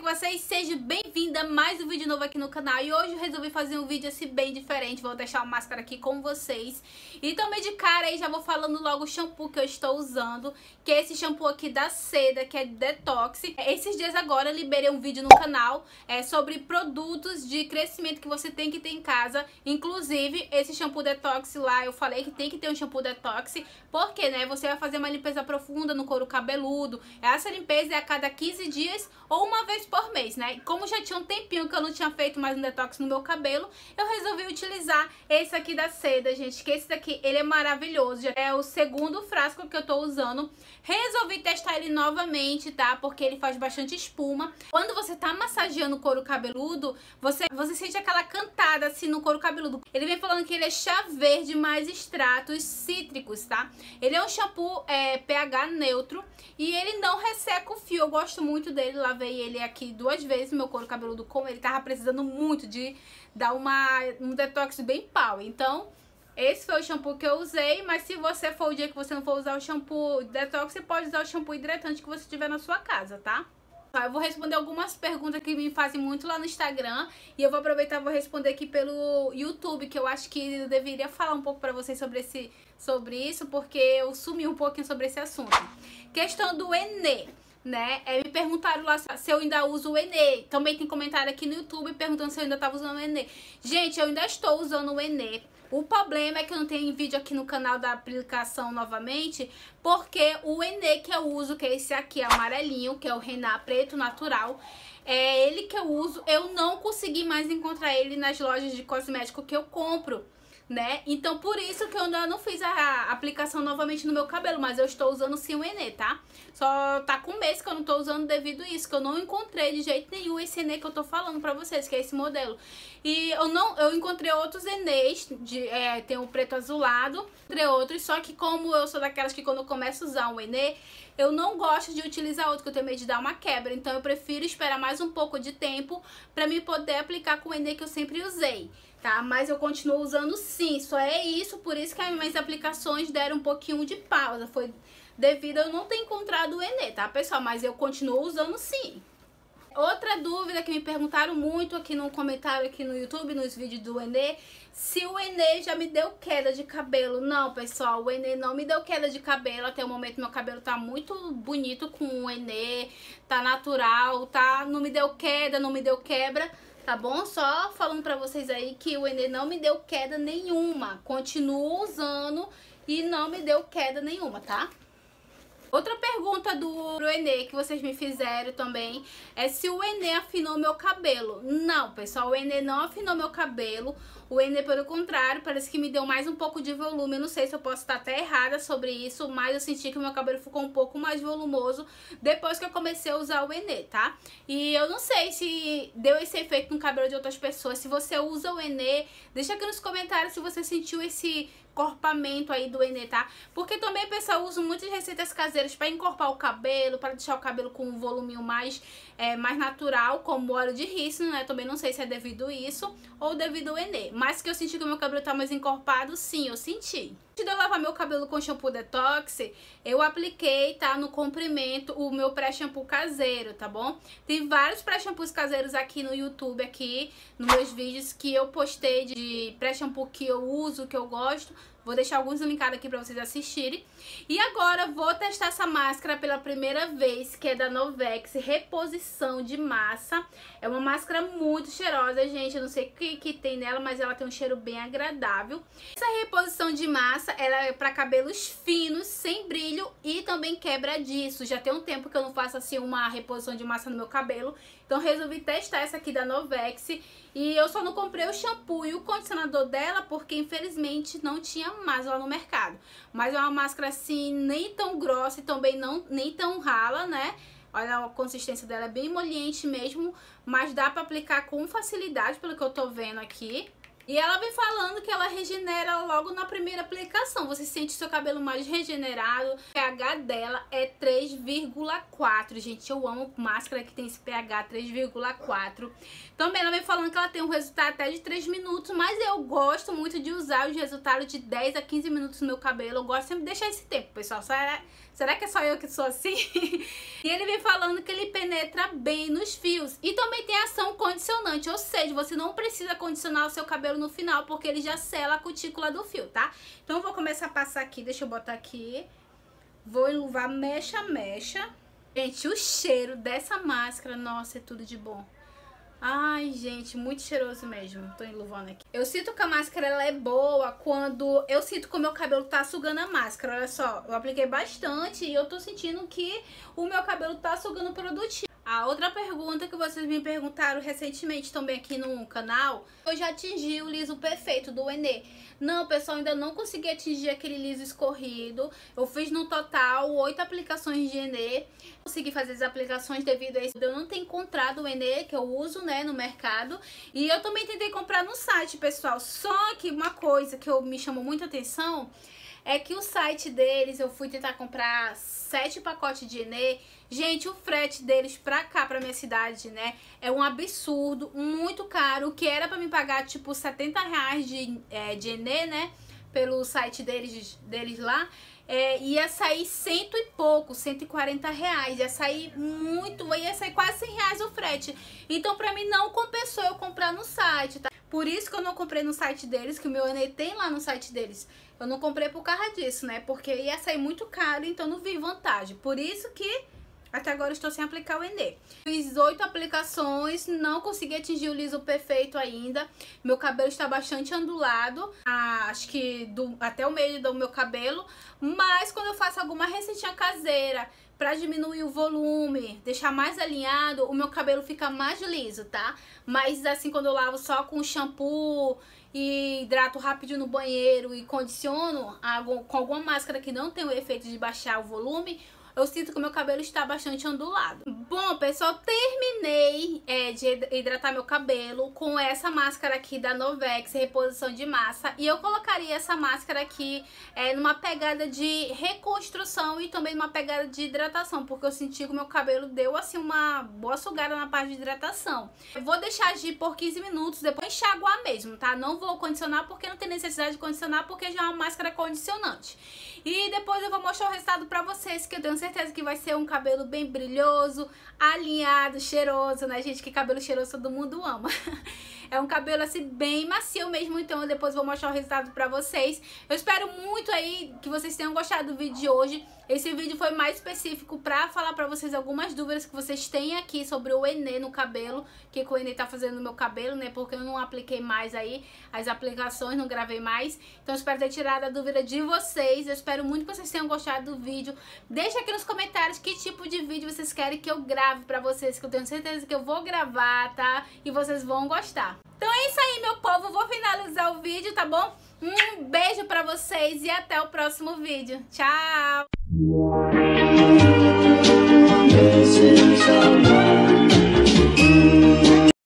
com vocês? Seja bem-vinda a mais um vídeo novo aqui no canal. E hoje eu resolvi fazer um vídeo assim bem diferente. Vou deixar a máscara aqui com vocês. E também de cara aí já vou falando logo o shampoo que eu estou usando, que é esse shampoo aqui da Seda, que é Detox. Esses dias agora eu liberei um vídeo no canal sobre produtos de crescimento que você tem que ter em casa. Inclusive esse shampoo Detox lá, eu falei que tem que ter um shampoo Detox, porque né, você vai fazer uma limpeza profunda no couro cabeludo. Essa limpeza é a cada 15 dias ou uma vez por mês, né? E como já tinha um tempinho que eu não tinha feito mais um detox no meu cabelo, eu resolvi utilizar esse aqui da Seda, gente, que esse daqui, ele é maravilhoso. Já é o segundo frasco que eu tô usando. Resolvi testar ele novamente, tá? Porque ele faz bastante espuma. Quando você tá massageando o couro cabeludo, você sente aquela cantada assim no couro cabeludo. Ele vem falando que ele é chá verde mais extratos cítricos, tá? Ele é um shampoo pH neutro e ele não resseca o fio. Eu gosto muito dele, lavei ele aqui 2 vezes, meu couro cabeludo, como ele tava precisando muito de dar um detox bem pau. Então, esse foi o shampoo que eu usei, mas se você for o dia que você não for usar o shampoo detox, você pode usar o shampoo hidratante que você tiver na sua casa, tá? Eu vou responder algumas perguntas que me fazem muito lá no Instagram e eu vou aproveitar e vou responder aqui pelo YouTube, que eu acho que eu deveria falar um pouco pra vocês sobre isso, porque eu sumi um pouquinho sobre esse assunto. Questão do Enê, né? Me perguntaram lá se eu ainda uso o Enê. Também tem comentário aqui no YouTube perguntando se eu ainda tava usando o Enê. Gente, eu ainda estou usando o Enê. O problema é que eu não tenho vídeo aqui no canal da aplicação novamente, porque o Enê que eu uso, que é esse aqui amarelinho, que é o Rená Preto Natural, é ele que eu uso. Eu não consegui mais encontrar ele nas lojas de cosmético que eu compro, né? Então por isso que eu ainda não fiz a aplicação novamente no meu cabelo, mas eu estou usando sim o Enê, tá? Só tá com um mês que eu não tô usando devido a isso, que eu não encontrei de jeito nenhum esse Enê que eu tô falando pra vocês, que é esse modelo. E eu encontrei outros Enês, tem o preto azulado, entre outros, só que como eu sou daquelas que quando eu começo a usar um Enê, eu não gosto de utilizar outro, que eu tenho medo de dar uma quebra. Então eu prefiro esperar mais um pouco de tempo pra mim poder aplicar com o Enê que eu sempre usei, tá? Mas eu continuo usando sim, só é isso, por isso que as minhas aplicações deram um pouquinho de pausa. Foi devido a eu não ter encontrado o Enê, tá, pessoal? Mas eu continuo usando sim. Outra dúvida que me perguntaram muito aqui no comentário aqui no YouTube, nos vídeos do Enê, se o Enê já me deu queda de cabelo. Não, pessoal, o Enê não me deu queda de cabelo. Até o momento meu cabelo tá muito bonito com o Enê, tá natural, tá? Não me deu queda, não me deu quebra, tá bom? Só falando pra vocês aí que o Enê não me deu queda nenhuma. Continuo usando e não me deu queda nenhuma, tá? Outra pergunta do Enê que vocês me fizeram também é se o Enê afinou meu cabelo. Não, pessoal, o Enê não afinou meu cabelo. O Enê, pelo contrário, parece que me deu mais um pouco de volume. Eu não sei se eu posso estar até errada sobre isso, mas eu senti que o meu cabelo ficou um pouco mais volumoso depois que eu comecei a usar o Enê, tá? E eu não sei se deu esse efeito no cabelo de outras pessoas. Se você usa o Enê, deixa aqui nos comentários se você sentiu esse encorpamento aí do Enê, tá? Porque também, pessoal, usa muitas receitas caseiras para encorpar o cabelo, para deixar o cabelo com um voluminho mais natural, como óleo de rícino, né? Também não sei se é devido a isso ou devido ao Enê. Mas que eu senti que o meu cabelo tá mais encorpado, sim, eu senti. Antes de eu lavar meu cabelo com shampoo Detox, eu apliquei, tá, no comprimento, o meu pré-shampoo caseiro, tá bom? Tem vários pré-shampoos caseiros aqui no YouTube, aqui, nos meus vídeos que eu postei de pré-shampoo que eu uso, que eu gosto. Vou deixar alguns linkados aqui pra vocês assistirem. E agora vou testar essa máscara pela primeira vez, que é da Novex, Reposição de Massa. É uma máscara muito cheirosa, gente. Eu não sei o que tem nela, mas ela tem um cheiro bem agradável. Essa reposição de massa, ela é pra cabelos finos, sem brilho e também quebradiço. Já tem um tempo que eu não faço assim uma reposição de massa no meu cabelo. Então resolvi testar essa aqui da Novex. E eu só não comprei o shampoo e o condicionador dela porque infelizmente não tinha mais lá no mercado. Mas é uma máscara assim, nem tão grossa e também nem tão rala, né? Olha, a consistência dela é bem emoliente mesmo, mas dá pra aplicar com facilidade, pelo que eu tô vendo aqui. E ela vem falando que ela regenera logo na primeira aplicação. Você sente seu cabelo mais regenerado. O pH dela é 3,4. Gente, eu amo máscara que tem esse pH 3,4. Também ela vem falando que ela tem um resultado até de 3 minutos. Mas eu gosto muito de usar os resultados de 10 a 15 minutos no meu cabelo. Eu gosto sempre de deixar esse tempo, pessoal. Será que é só eu que sou assim? E ele vem falando que ele penetra bem nos fios. E também tem ação condicionante, ou seja, você não precisa condicionar o seu cabelo no final, porque ele já sela a cutícula do fio, tá? Então eu vou começar a passar aqui, deixa eu botar aqui. Vou enluvar mecha a mecha. Gente, o cheiro dessa máscara, nossa, é tudo de bom. Ai, gente, muito cheiroso mesmo. Tô enluvando aqui. Eu sinto que a máscara ela é boa quando eu sinto que o meu cabelo tá sugando a máscara. Olha só, eu apliquei bastante e eu tô sentindo que o meu cabelo tá sugando o produtivo. A outra pergunta que vocês me perguntaram recentemente também aqui no canal, eu já atingi o liso perfeito do Enê. Não, pessoal, ainda não consegui atingir aquele liso escorrido. Eu fiz no total 8 aplicações de Enê. Consegui fazer as aplicações devido a isso. Eu não tenho encontrado o Enê que eu uso, né, no mercado. E eu também tentei comprar no site, pessoal. Só que uma coisa que me chamou muita atenção é que o site deles, eu fui tentar comprar 7 pacotes de Enê. Gente, o frete deles pra cá, pra minha cidade, né, é um absurdo, muito caro. O que era pra me pagar, tipo, R$70 de Enê, né, pelo site deles lá, ia sair cento e pouco, R$140. Ia sair muito, ia sair quase R$100 o frete. Então, pra mim, não compensou eu comprar no site, tá? Por isso que eu não comprei no site deles, que o meu Enê tem lá no site deles. Eu não comprei por causa disso, né? Porque ia sair muito caro, então não vi vantagem. Por isso que até agora eu estou sem aplicar o Enê. Fiz 8 aplicações, não consegui atingir o liso perfeito ainda. Meu cabelo está bastante ondulado, acho que até o meio do meu cabelo. Mas quando eu faço alguma receitinha caseira pra diminuir o volume, deixar mais alinhado, o meu cabelo fica mais liso, tá? Mas assim, quando eu lavo só com shampoo e hidrato rapidinho no banheiro e condiciono com alguma máscara que não tem o efeito de baixar o volume, eu sinto que o meu cabelo está bastante ondulado. Bom, pessoal, terminei de hidratar meu cabelo com essa máscara aqui da Novex, reposição de massa. E eu colocaria essa máscara aqui numa pegada de reconstrução e também numa pegada de hidratação, porque eu senti que o meu cabelo deu assim uma boa sugada na parte de hidratação. Eu vou deixar agir por 15 minutos, depois enxaguar mesmo, tá? Não vou condicionar porque não tem necessidade de condicionar, porque já é uma máscara condicionante. E depois eu vou mostrar o resultado pra vocês, que eu tenho certeza que vai ser um cabelo bem brilhoso, alinhado, cheiroso, né, gente? Que cabelo cheiroso todo mundo ama. É um cabelo assim bem macio mesmo, então eu depois vou mostrar o resultado pra vocês. Eu espero muito aí que vocês tenham gostado do vídeo de hoje. Esse vídeo foi mais específico pra falar pra vocês algumas dúvidas que vocês têm aqui sobre o Enê no cabelo, o que o Enê tá fazendo no meu cabelo, né? Porque eu não apliquei mais aí as aplicações, não gravei mais. Então eu espero ter tirado a dúvida de vocês. Eu espero muito que vocês tenham gostado do vídeo. Deixa aqui nos comentários que tipo de vídeo vocês querem que eu grave pra vocês, que eu tenho certeza que eu vou gravar, tá? E vocês vão gostar. Então é isso aí, meu povo. Eu vou finalizar o vídeo, tá bom? Um beijo pra vocês e até o próximo vídeo. Tchau!